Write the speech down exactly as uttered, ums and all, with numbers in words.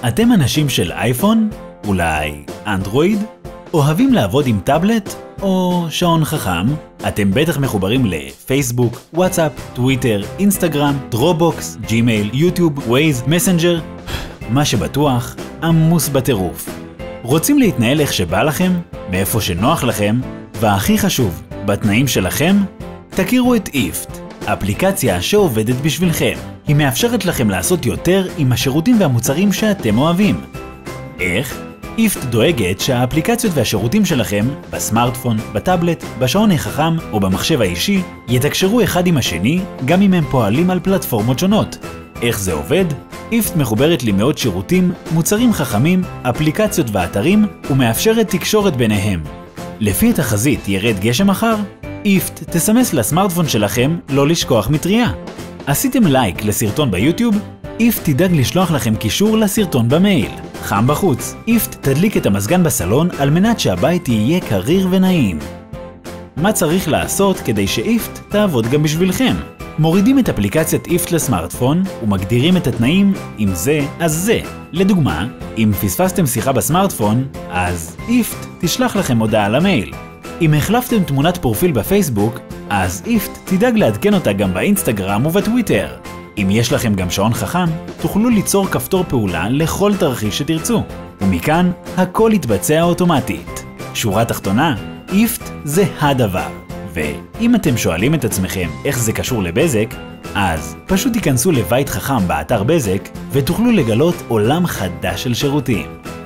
אתם אנשים של אייפון? אולי אנדרואיד? אוהבים לעבוד עם טאבלט? או שעון חכם? אתם בטח מחוברים לפייסבוק, וואטסאפ, טוויטר, אינסטגרם, דרופבוקס, ג'ימייל, יוטיוב, ווייז, מסנג'ר? מה שבטוח, עמוס בטירוף. רוצים להתנהל איך שבא לכם? מאיפה שנוח לכם? והכי חשוב, בתנאים שלכם? תכירו את איפט, אפליקציה שעובדת בשבילכם. היא מאפשרת לכם לעשות יותר עם השירותים והמוצרים שאתם אוהבים. איך? איפט דואגת שהאפליקציות והשירותים שלכם, בסמארטפון, בטאבלט, בשעון החכם או במחשב האישי, יתקשרו אחד עם השני גם אם הם פועלים על פלטפורמות שונות. איך זה עובד? איפט מחוברת למאות שירותים, מוצרים חכמים, אפליקציות ואתרים, ומאפשרת תקשורת ביניהם. לפי התחזית ירד גשם מחר? איפט תסמס לסמארטפון שלכם לא לשכוח מטריה. עשיתם לייק לסרטון ביוטיוב? איפט תדאג לשלוח לכם קישור לסרטון במייל. חם בחוץ, איפט תדליק את המזגן בסלון על מנת שהבית יהיה קריר ונעים. מה צריך לעשות כדי שאיפט תעבוד גם בשבילכם? מורידים את אפליקציית איפט לסמארטפון ומגדירים את התנאים אם זה אז זה. לדוגמה, אם פספסתם שיחה בסמארטפון, אז איפט תשלח לכם הודעה למייל. אם החלפתם תמונת פרופיל בפייסבוק, אז איפט תדאג לעדכן אותה גם באינסטגרם ובטוויטר. אם יש לכם גם שעון חכם, תוכלו ליצור כפתור פעולה לכל תרחיש שתרצו. ומכאן, הכל יתבצע אוטומטית. שורה תחתונה, איפט זה הדבר. ואם אתם שואלים את עצמכם איך זה קשור לבזק, אז פשוט תיכנסו לבית חכם באתר בזק ותוכלו לגלות עולם חדש של שירותים.